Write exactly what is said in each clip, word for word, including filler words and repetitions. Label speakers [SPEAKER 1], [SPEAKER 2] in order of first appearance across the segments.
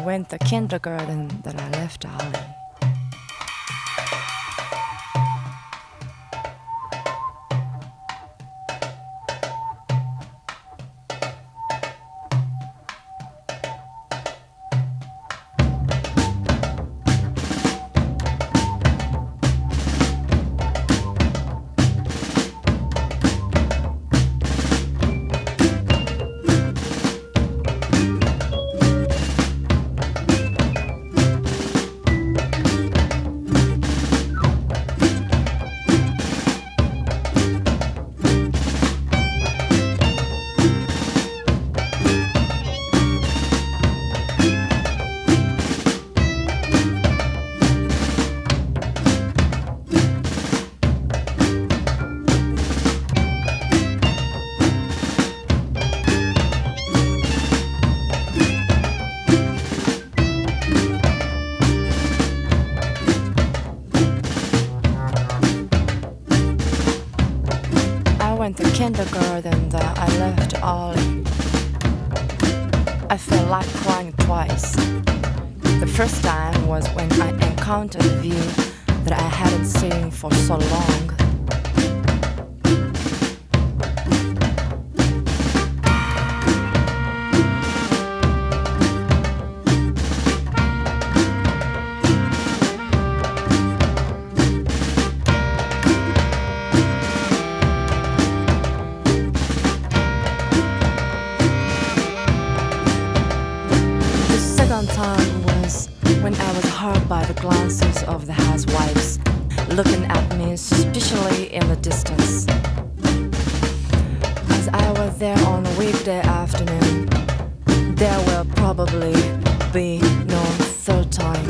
[SPEAKER 1] went to kindergarten that I left early. I went to kindergarten that I left early. I felt like crying twice. The first time was when I encountered a view that I hadn't seen for so long. Time was when I was hurt by the glances of the housewives looking at me suspiciously in the distance. As I was there on a weekday afternoon, there will probably be no third time.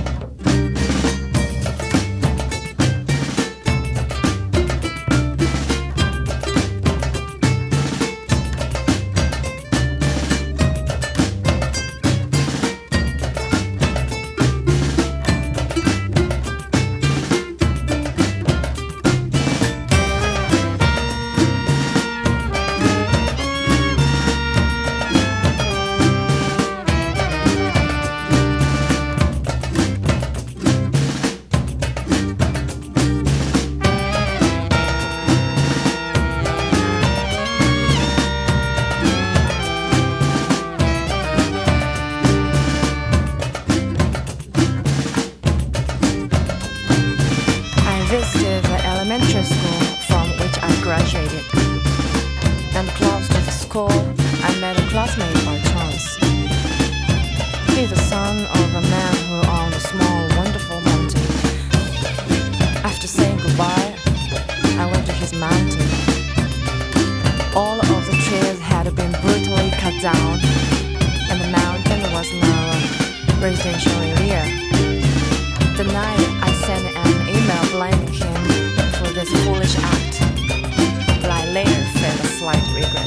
[SPEAKER 1] Visited the elementary school from which I graduated, and close to the school I met a classmate by chance. He's the son of a man who owned a small wonderful mountain. After saying goodbye, I went to his mountain. All of the trees had been brutally cut down, and the mountain was now a residential area. The night I sent an email blaming him for this foolish act, but I later felt a slight regret.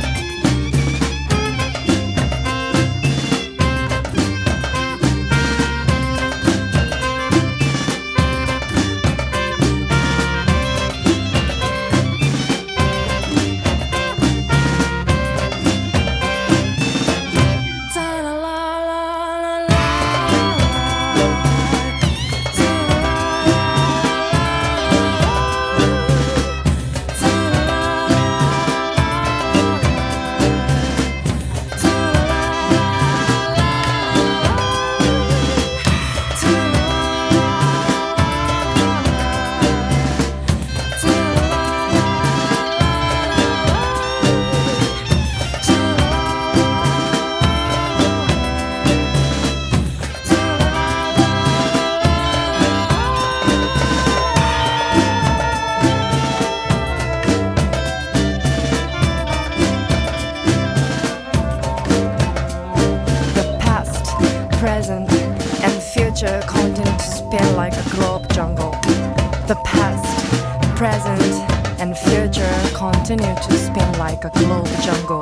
[SPEAKER 1] Present and future continue to spin like a globe jungle. The past, present, and future continue to spin like a globe jungle.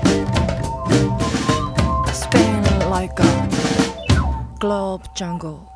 [SPEAKER 1] Spin like a globe jungle.